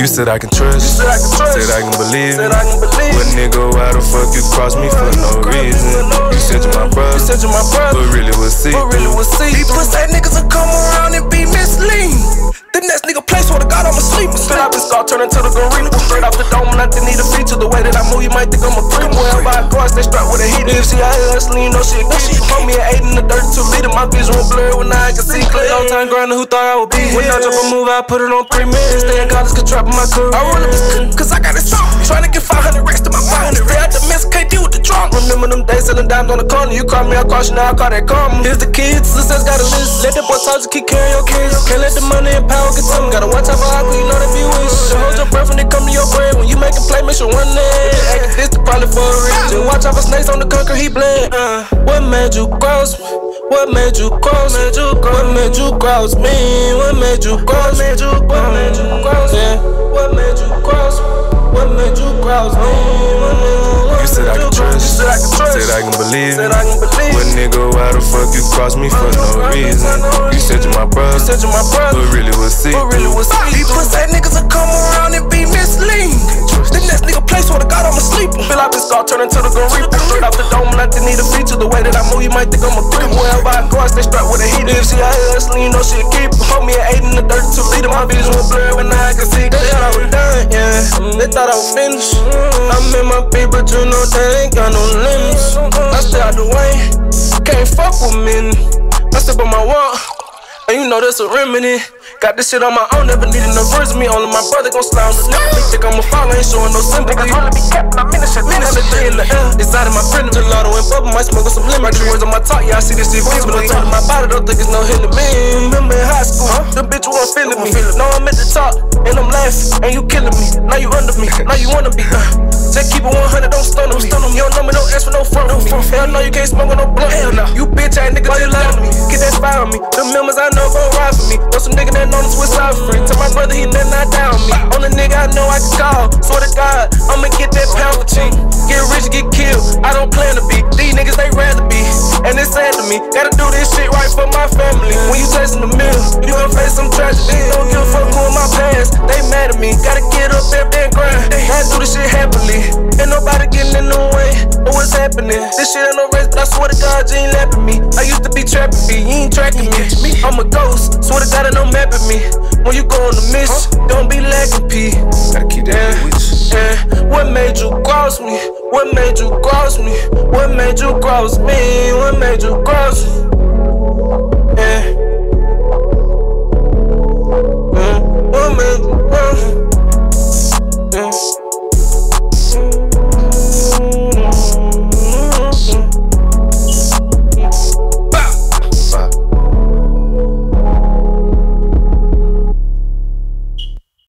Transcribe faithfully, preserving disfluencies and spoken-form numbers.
said I can trust, you said I can trust, said I can believe, said I can believe. But nigga, why the fuck you cross me for no reason? You said you my brother, you said you my brother, but really was see, but really was see. These pussy niggas will come around and be misleading. The next nigga play, swear to God, I'ma sleep. Straight out the scar, turn into the gorilla. Straight off the dome, and I didn't need a feature. The way that I move, you might think I'm a freak. Wherever I go, I stay strapped with a heater. If she out here hustling, you know she a kid. Hold me at eight in the dirt, two liter. My vision was blurred when I can see clear. Long time grinder, who thought I would be here? When I drop a move, I put it on three minutes. Stay in college, could trap in my career. I roll up this cook, cause I got it strong. Tryna get five hundred racks to my pocket. Stay out the mess, can't deal with the drunk. Remember them days selling dimes on the corner. You call me, I call you, now I call that karma. Here's the kids, success got a list. Let that boy talk, just keep carrying your kids. Can't let the money and power get to me. Gotta watch out for how you know that be wish. So hold your breath when it come to your brain. When you make a play, make sure one leg. Acting this to probably for a reason. Watch out for snakes on the concrete, he blend. Uh, what made you cross me? What made you cross me? What made you cross me? What made you cross me? What made you cross me? What made you cross me? What made you cross me? You said I can trust, said I can trust, said I can believe, said I can believe. But nigga, why the fuck you cross me for no reason? You said you my brother, you said you my brother, but really was see, but really was see. These pussy niggas will come around and be misleading. The next nigga play, swear to God, I'ma sleep. Feel like this scar, turn into the gorilla. Straight off the dome, and I didn't need a feature. The way that I move, you might think I'm a creep. Wherever I go, I stay strapped with a heater. If she out here hustling, you know she a keeper. Hold me at eight in the dirt, two liter. My vision was blurred when I could see. They thought I was done, yeah. They thought I was finished. I'm in my feet, but you know they ain't got no limits. I stay out the way, can't fuck with me. I step on my walk, and you know that's a remedy. Got this shit on my own, never needed no words of me. Only my brother gon' slide on the nigga. They think I'm a fall, I ain't showing no sympathy. Niggas only be capping, I'm in the shit. Minutes and three in the air, it's out of my print. Gelato and bubble, might smoke on some lemon. Three words on my talk, yeah, I see this shit feasible. But I told my body, don't think it's no hit to me. Remember in high school, huh? The bitch wasn't feeling me. Now I'm at the top, and I'm laughing, and you killing me. Now you under me, now you wanna be. Uh. Just keep it one hundred, don't stun on me. You don't know me, don't ask for no front on me. Hell no, you can't smoke on no blunt. Hell no, you bitch ass nigga, why you lie to me? Get that fire on me. The members I know gon' ride for me. Know some nigga that know the Swiss side free. Tell my brother he better not down me. On the nigga I know I can call. Swear to God, I'ma get that pound for cheap. Get rich, get killed. I don't plan to be. These niggas they rather be, and it's sad to me. Gotta do this shit right for my family. When you chasing the mill, you gon' face some tragedy. Don't give a fuck who in my past. They mad at me. Gotta get up there and grind. Gotta do this shit happily. Ain't nobody getting in the way of what's happening. This shit ain't no race, but I swear to God, you ain't lapping me. I used to be trapping me, you ain't tracking me. I'm a ghost, swear to God, ain't no mapping me. When you go on the mission, don't be lacking P. Gotta keep that with you. Yeah. What made you cross me? What made you cross me? What made you cross me? What made you cross me?